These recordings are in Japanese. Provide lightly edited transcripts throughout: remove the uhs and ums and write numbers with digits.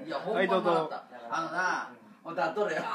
いや、 はい、どうぞ。 もうだっとれよ。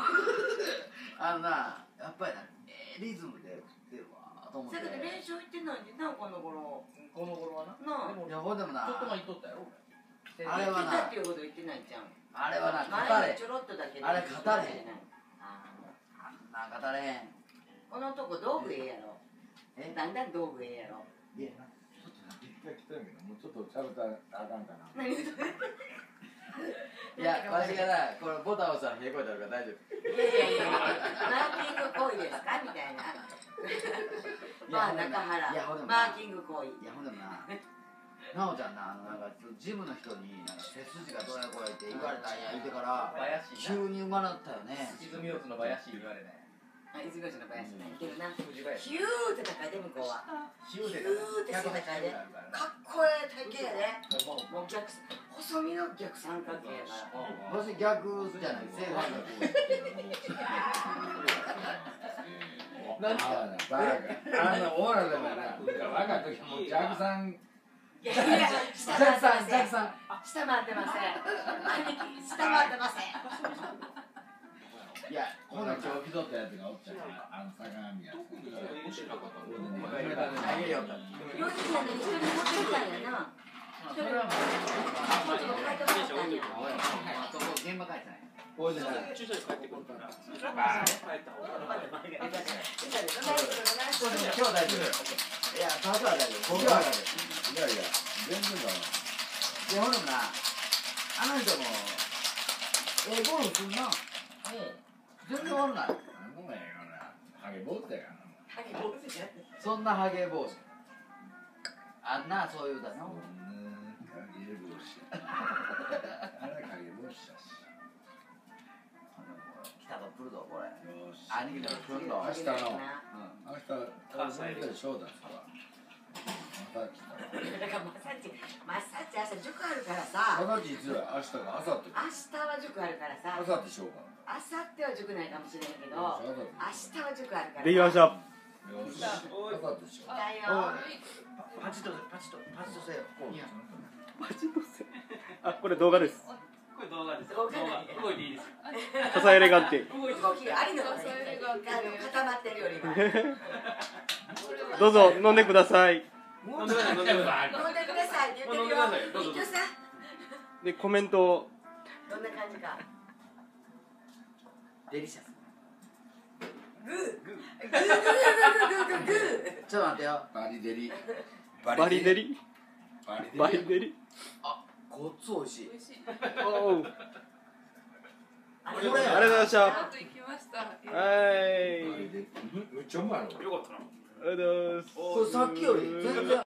やっぱりな、リズムで食ってるわと思って。 だけど練習行ってないんでな、この頃はな。なあ。 いや、ほんでもな、 ちょっと前行っとったよ。 あれはな、 行ってたっていうこと言ってないじゃん。 あれはな、語れ。 前にちょろっとだけ。 あれ語れへん。なんか語れへん。 このとこ道具ええやろ。だんだん道具ええやろ。 いや、ちょっとな、一回来たんやけど、もうちょっとちゃうたらあかんかな。 何言うといや、わしがな、これボタン押したらへこいてあるから大丈夫。 いやいやいや、マーキング行為ですかみたいな。まあ中原、マーキング行為。 いや、ほんでもな、なおちゃんな、なんかジムの人になんか背筋がどうやこうやって言われたんや言ってから急にうまなったよね。 泉四つの林言われない。 泉吉の林ね、いけるな。 藤林。 ヒューって高いで向こうは。 ヒューでって背高いで。かっこええ体型やで。もう逆、細身の逆三角形やから。 もし逆じゃない、正反逆。 なんか、オーラでもな、若い時もうジャグさん。 いやいや、下回ってません。下回ってません。兄貴、下回ってません。 いや、 ほな今日来とったやつがおったから、坂上やつ。 面白かった。 あげようと。 4人なのに一人持ってきたんやな。一人はもうちょっと書いてもらったんや。 そこ現場帰ったね。 これでな、 駐車場帰ってくるから。帰った方が。 今日大丈夫。いや、パスは大丈夫。僕は大丈夫。 いやいや、全然だわ。 いや、ほんでもな、あの人も、ゴルフすんな。全然悪ない。 なんもないよな。ハゲ坊主やからな。 そんなハゲ坊主。あんな、そういう歌な。 影帽子。あれ影帽子だし。 来たと来るぞ、これ。 よし。 兄貴と来るぞ。 明日の。明日、関西でショーだったわ。また来た。 だからマッサージ朝塾あるからさ。 また実は明日が明後日。 明日は塾あるからさ。 明後日しようかな。 明後日は塾ないかもしれんけど、明日は塾あるから。 できました。 よし。明後日しよう。 だよ。 パチッとせよ。 マジどうせ。あ、これ動画です。 これ動画です。動いていいです。 ササエレガンテ。 動きありの固まってるよりは。 どうぞ飲んでください。 飲んでください。飲んでください。 飲んでくださいって言ってるよ。一応さ。 でコメントを。 どんな感じか。 デリシャス。 グー。 ちょっと待ってよ。 バリデリ。 バリデリ。バリデリ。 あ、ごっつおいしい。 おお。 ありがとうございました。 あと行きました。 はい。 めっちゃうまいの。 よかったな。 ありがとうございます。 これさっきより全然。